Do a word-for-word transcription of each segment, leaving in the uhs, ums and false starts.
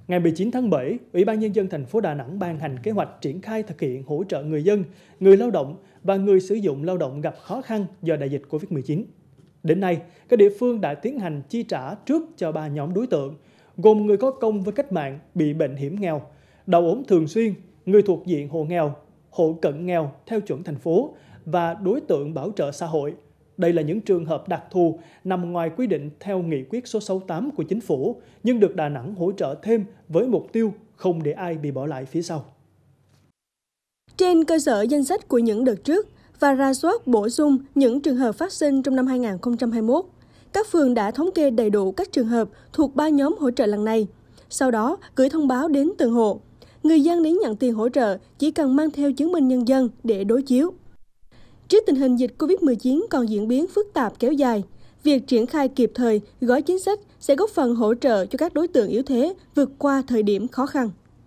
Ngày mười chín tháng bảy, Ủy ban Nhân dân thành phố Đà Nẵng ban hành kế hoạch triển khai thực hiện hỗ trợ người dân, người lao động và người sử dụng lao động gặp khó khăn do đại dịch Covid mười chín. Đến nay, các địa phương đã tiến hành chi trả trước cho ba nhóm đối tượng, gồm người có công với cách mạng bị bệnh hiểm nghèo, đau ốm thường xuyên, người thuộc diện hộ nghèo, hộ cận nghèo theo chuẩn thành phố và đối tượng bảo trợ xã hội. Đây là những trường hợp đặc thù nằm ngoài quy định theo nghị quyết số sáu mươi tám của Chính phủ, nhưng được Đà Nẵng hỗ trợ thêm với mục tiêu không để ai bị bỏ lại phía sau. Trên cơ sở danh sách của những đợt trước và rà soát bổ sung những trường hợp phát sinh trong năm hai nghìn không trăm hai mươi mốt, các phường đã thống kê đầy đủ các trường hợp thuộc ba nhóm hỗ trợ lần này. Sau đó, gửi thông báo đến từng hộ. Người dân đến nhận tiền hỗ trợ chỉ cần mang theo chứng minh nhân dân để đối chiếu. Trước tình hình dịch Covid mười chín còn diễn biến phức tạp kéo dài, việc triển khai kịp thời gói chính sách sẽ góp phần hỗ trợ cho các đối tượng yếu thế vượt qua thời điểm khó khăn.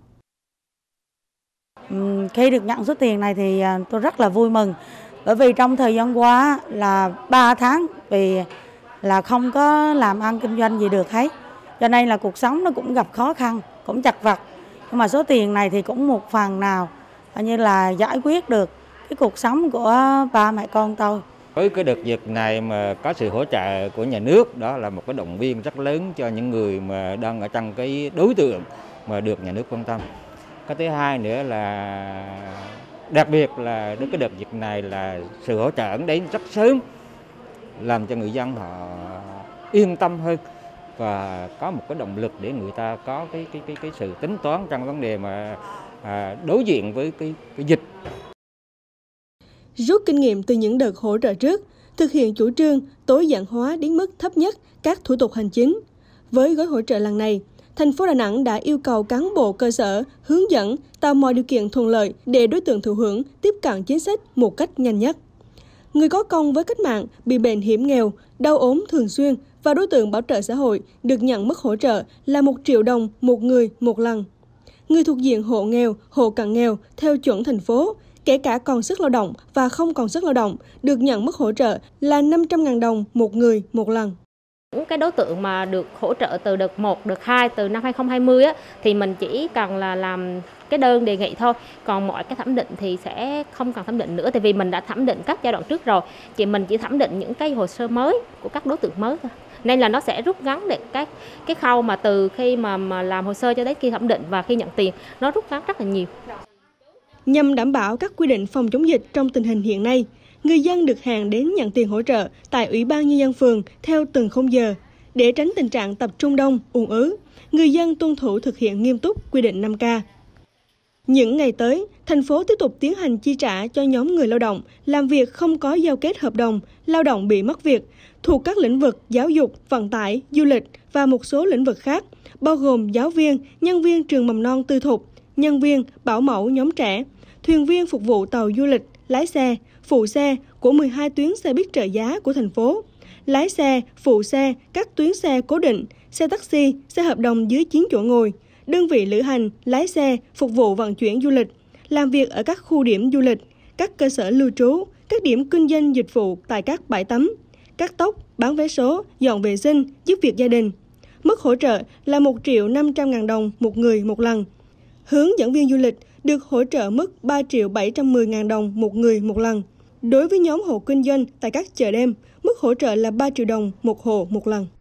Khi được nhận số tiền này thì tôi rất là vui mừng, bởi vì trong thời gian qua là ba tháng vì là không có làm ăn kinh doanh gì được hết, cho nên là cuộc sống nó cũng gặp khó khăn, cũng chật vật. Nhưng mà số tiền này thì cũng một phần nào như là giải quyết được cái cuộc sống của ba mẹ con tôi. Với cái đợt dịch này mà có sự hỗ trợ của nhà nước, đó là một cái động viên rất lớn cho những người mà đang ở trong cái đối tượng mà được nhà nước quan tâm. Cái thứ hai nữa là đặc biệt là đến cái đợt dịch này là sự hỗ trợ đến rất sớm, làm cho người dân họ yên tâm hơn và có một cái động lực để người ta có cái cái cái cái sự tính toán trong vấn đề mà à, đối diện với cái cái dịch. Rút kinh nghiệm từ những đợt hỗ trợ trước, thực hiện chủ trương tối giản hóa đến mức thấp nhất các thủ tục hành chính. Với gói hỗ trợ lần này, thành phố Đà Nẵng đã yêu cầu cán bộ cơ sở hướng dẫn tạo mọi điều kiện thuận lợi để đối tượng thụ hưởng tiếp cận chính sách một cách nhanh nhất. Người có công với cách mạng bị bệnh hiểm nghèo, đau ốm thường xuyên và đối tượng bảo trợ xã hội được nhận mức hỗ trợ là một triệu đồng một người một lần. Người thuộc diện hộ nghèo, hộ cận nghèo theo chuẩn thành phố, kể cả còn sức lao động và không còn sức lao động, được nhận mức hỗ trợ là năm trăm nghìn đồng một người một lần. Những cái đối tượng mà được hỗ trợ từ đợt một, đợt hai từ năm hai nghìn không trăm hai mươi á, thì mình chỉ cần là làm cái đơn đề nghị thôi. Còn mọi cái thẩm định thì sẽ không cần thẩm định nữa, tại vì mình đã thẩm định các giai đoạn trước rồi. Chỉ mình chỉ thẩm định những cái hồ sơ mới của các đối tượng mới thôi. Nên là nó sẽ rút ngắn được cái cái khâu mà từ khi mà, mà làm hồ sơ cho đến khi thẩm định và khi nhận tiền, nó rút ngắn rất là nhiều. Nhằm đảm bảo các quy định phòng chống dịch trong tình hình hiện nay, người dân được hẹn đến nhận tiền hỗ trợ tại Ủy ban Nhân dân phường theo từng khung giờ. Để tránh tình trạng tập trung đông, ùn ứ, người dân tuân thủ thực hiện nghiêm túc quy định năm K. Những ngày tới, thành phố tiếp tục tiến hành chi trả cho nhóm người lao động làm việc không có giao kết hợp đồng, lao động bị mất việc, thuộc các lĩnh vực giáo dục, vận tải, du lịch và một số lĩnh vực khác, bao gồm giáo viên, nhân viên trường mầm non tư thục, nhân viên, bảo mẫu nhóm trẻ, thuyền viên phục vụ tàu du lịch, lái xe, phụ xe của mười hai tuyến xe buýt trợ giá của thành phố, lái xe, phụ xe các tuyến xe cố định, xe taxi, xe hợp đồng dưới chín chỗ ngồi, đơn vị lữ hành, lái xe, phục vụ vận chuyển du lịch, làm việc ở các khu điểm du lịch, các cơ sở lưu trú, các điểm kinh doanh dịch vụ tại các bãi tắm, cắt tóc, bán vé số, dọn vệ sinh, giúp việc gia đình. Mức hỗ trợ là một triệu năm trăm nghìn đồng một người một lần. Hướng dẫn viên du lịch được hỗ trợ mức ba triệu bảy trăm mười nghìn đồng một người một lần. Đối với nhóm hộ kinh doanh tại các chợ đêm, mức hỗ trợ là ba triệu đồng một hộ một lần.